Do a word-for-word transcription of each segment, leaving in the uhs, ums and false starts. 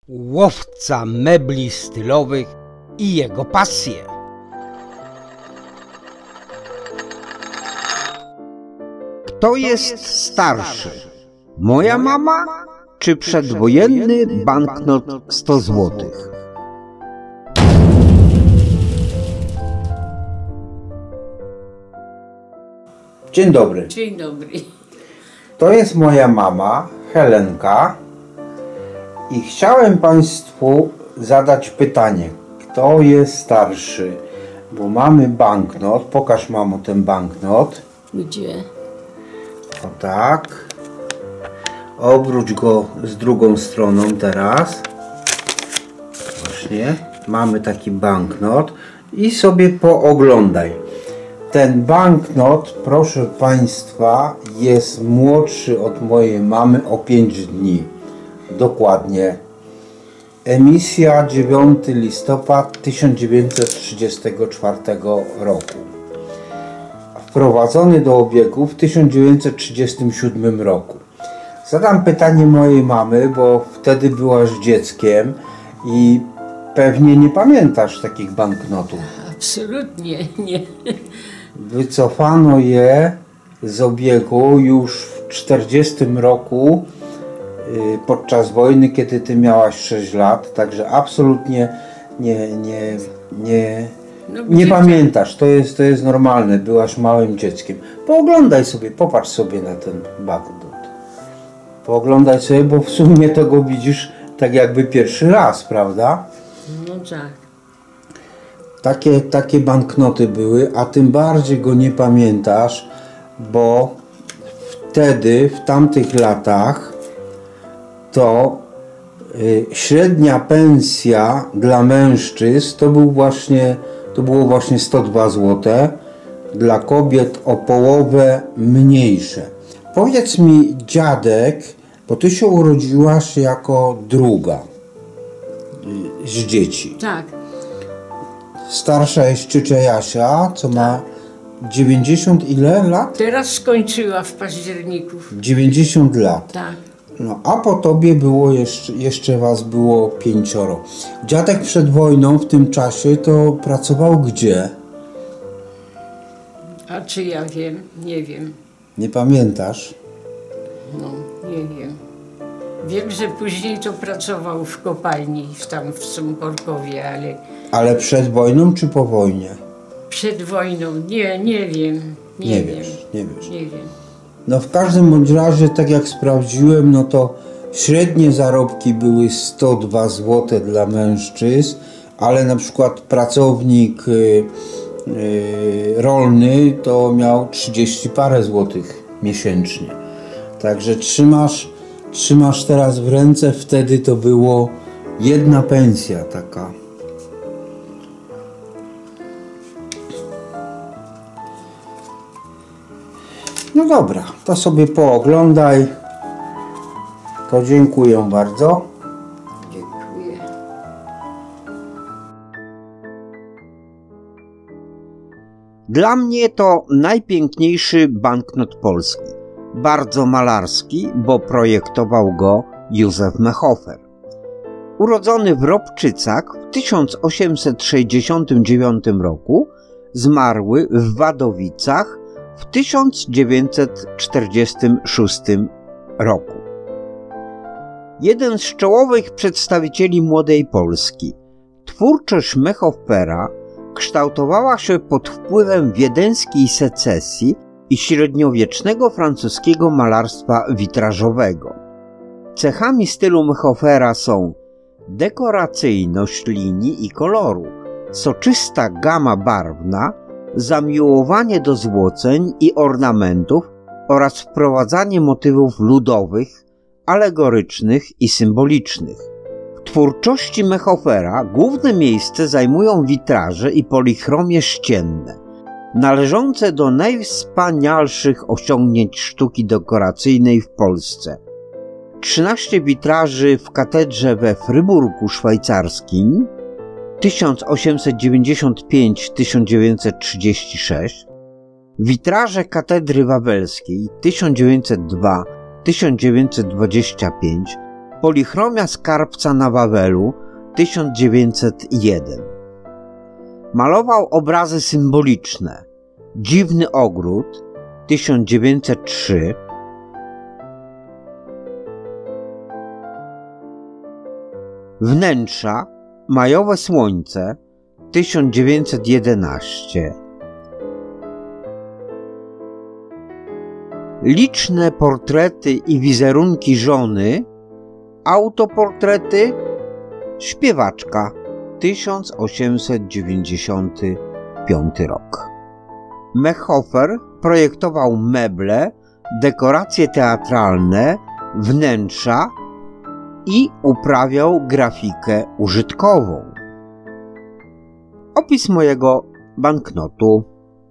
łowca mebli stylowych i jego pasje. Kto jest starszy? Moja mama czy przedwojenny banknot sto złotych? Dzień dobry. Dzień dobry. To jest moja mama, Helenka, i chciałem Państwu zadać pytanie, kto jest starszy? Bo mamy banknot, pokaż mamo ten banknot. Gdzie? O tak. Obróć go z drugą stroną teraz. Właśnie. Mamy taki banknot i sobie pooglądaj. Ten banknot, proszę Państwa, jest młodszy od mojej mamy o pięć dni. Dokładnie. Emisja dziewiątego listopada tysiąc dziewięćset trzydziestego czwartego roku. Wprowadzony do obiegu w tysiąc dziewięćset trzydziestym siódmym roku. Zadam pytanie mojej mamy, bo wtedy byłaś dzieckiem i pewnie nie pamiętasz takich banknotów. Absolutnie nie. Wycofano je z obiegu już w czterdziestym roku podczas wojny, kiedy ty miałaś sześć lat, także absolutnie nie, nie, nie, No, nie gdzie- pamiętasz, to jest, to jest normalne, byłaś małym dzieckiem. Pooglądaj sobie, popatrz sobie na ten banknot. Pooglądaj sobie, bo w sumie to go widzisz tak jakby pierwszy raz, prawda? No tak. Takie, takie banknoty były, a tym bardziej go nie pamiętasz, bo wtedy, w tamtych latach, to y, średnia pensja dla mężczyzn to, był właśnie, to było właśnie sto dwa złote, dla kobiet o połowę mniejsze. Powiedz mi, dziadek, bo ty się urodziłaś jako druga y, z dzieci. Tak. Starsza jest ciocia Jasia, co ma dziewięćdziesiąt ile lat? Teraz skończyła w październiku. dziewięćdziesiąt lat. Tak. No, a po tobie było jeszcze, jeszcze was było pięcioro. Dziadek przed wojną w tym czasie to pracował gdzie? A czy ja wiem? Nie wiem. Nie pamiętasz? No, nie wiem. Wiem, że później to pracował w kopalni, w tam w Sąporkowie, ale Ale przed wojną czy po wojnie? przed wojną nie, nie wiem. Nie, Nie wiem. wiesz, nie wiesz. Nie wiem. No w każdym bądź razie, tak jak sprawdziłem, no to średnie zarobki były sto dwa złote dla mężczyzn, ale na przykład pracownik y, y, rolny to miał trzydzieści parę złotych miesięcznie. Także trzymasz, trzymasz teraz w ręce, wtedy to było jedna pensja taka. No dobra, to sobie pooglądaj. To dziękuję bardzo. Dziękuję. Dla mnie to najpiękniejszy banknot polski. Bardzo malarski, bo projektował go Józef Mehofer. Urodzony w Robczycach w tysiąc osiemset sześćdziesiątym dziewiątym roku, zmarły w Wadowicach w tysiąc dziewięćset czterdziestym szóstym roku. Jeden z czołowych przedstawicieli młodej Polski. Twórczość Mehofera kształtowała się pod wpływem wiedeńskiej secesji i średniowiecznego francuskiego malarstwa witrażowego. Cechami stylu Mehofera są dekoracyjność linii i koloru, soczysta gama barwna, zamiłowanie do złoceń i ornamentów oraz wprowadzanie motywów ludowych, alegorycznych i symbolicznych. W twórczości Mehofera główne miejsce zajmują witraże i polichromie ścienne, należące do najwspanialszych osiągnięć sztuki dekoracyjnej w Polsce. trzynaście witraży w katedrze we Fryburgu szwajcarskim tysiąc osiemset dziewięćdziesiąt pięć do tysiąc dziewięćset trzydzieści sześć, witraże katedry wawelskiej tysiąc dziewięćset dwa do tysiąc dziewięćset dwadzieścia pięć Polichromia skarbca na Wawelu tysiąc dziewięćset jeden. Malował obrazy symboliczne. Dziwny ogród tysiąc dziewięćset trzy. Wnętrza Majowe słońce tysiąc dziewięćset jedenaście. Liczne portrety i wizerunki żony, autoportrety, śpiewaczka tysiąc osiemset dziewięćdziesiąty piąty rok. Mechofer projektował meble, dekoracje teatralne, wnętrza i uprawiał grafikę użytkową. Opis mojego banknotu.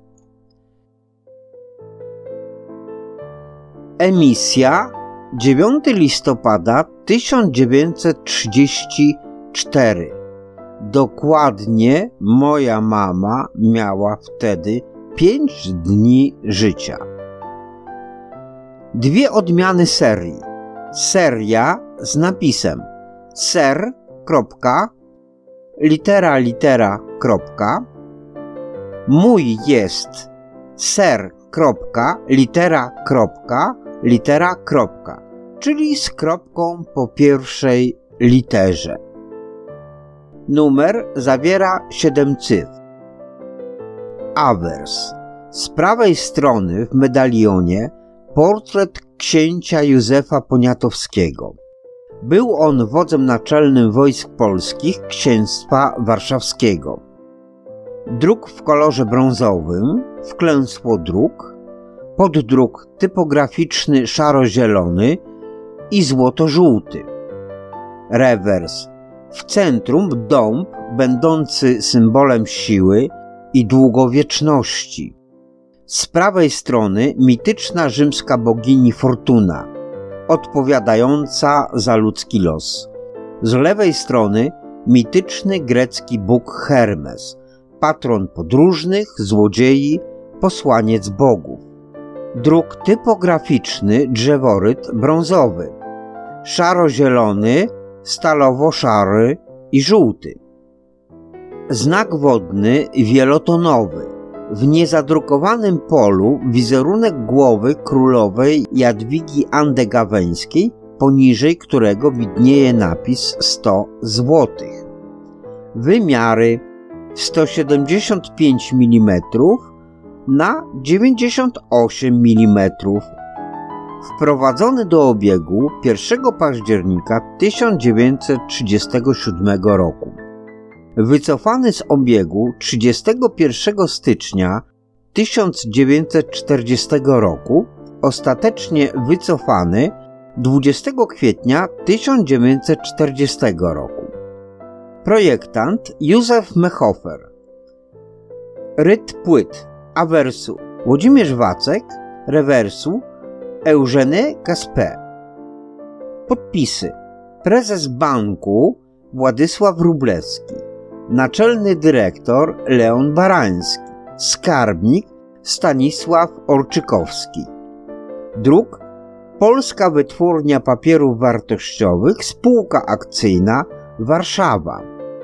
Emisja dziewiątego listopada tysiąc dziewięćset trzydziestego czwartego. Dokładnie moja mama miała wtedy pięć dni życia. Dwie odmiany serii. Seria z napisem ser, kropka, litera, litera, kropka. Mój jest ser, kropka, litera, kropka, litera, kropka, czyli z kropką po pierwszej literze. Numer zawiera siedem cyfr. Awers. Z prawej strony w medalionie portret księcia Józefa Poniatowskiego. Był on wodzem naczelnym wojsk polskich Księstwa Warszawskiego. Druk w kolorze brązowym, wklęsło druk, poddruk typograficzny szaro-zielony i złoto-żółty. Rewers. W centrum dąb będący symbolem siły i długowieczności. Z prawej strony mityczna rzymska bogini Fortuna, odpowiadająca za ludzki los. Z lewej strony mityczny grecki bóg Hermes, patron podróżnych, złodziei, posłaniec bogów. Druk typograficzny drzeworyt brązowy, szaro-zielony, stalowo-szary i żółty. Znak wodny wielotonowy. W niezadrukowanym polu wizerunek głowy królowej Jadwigi Andegaweńskiej, poniżej którego widnieje napis sto złotych. Wymiary sto siedemdziesiąt pięć milimetrów na dziewięćdziesiąt osiem milimetrów. Wprowadzony do obiegu pierwszego października tysiąc dziewięćset trzydziestego siódmego roku. Wycofany z obiegu trzydziestego pierwszego stycznia tysiąc dziewięćset czterdziestego roku, ostatecznie wycofany dwudziestego kwietnia tysiąc dziewięćset czterdziestego roku. Projektant Józef Mechofer. Ryt płyt awersu Włodzimierz Wacek, rewersu Eugene Gaspé. Podpisy: prezes banku Władysław Wróblewski, naczelny dyrektor Leon Barański, skarbnik Stanisław Orczykowski. Druk Polska Wytwórnia Papierów Wartościowych, spółka akcyjna, Warszawa.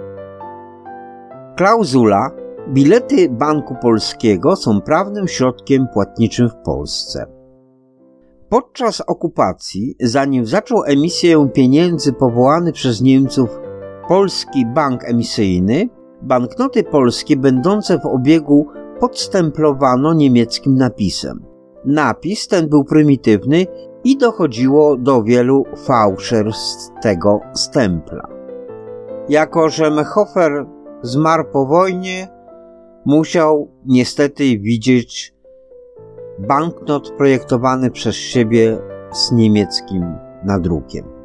Klauzula: bilety Banku Polskiego są prawnym środkiem płatniczym w Polsce. Podczas okupacji, zanim zaczął emisję pieniędzy powołany przez Niemców Polski Bank Emisyjny, banknoty polskie będące w obiegu podstemplowano niemieckim napisem. Napis ten był prymitywny i dochodziło do wielu fałszerstw tego stempla. Jako że Mechofer zmarł po wojnie, musiał niestety widzieć banknot projektowany przez siebie z niemieckim nadrukiem.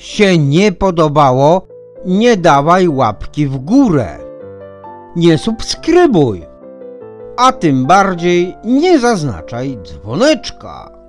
się nie podobało, nie dawaj łapki w górę, nie subskrybuj, a tym bardziej nie zaznaczaj dzwoneczka.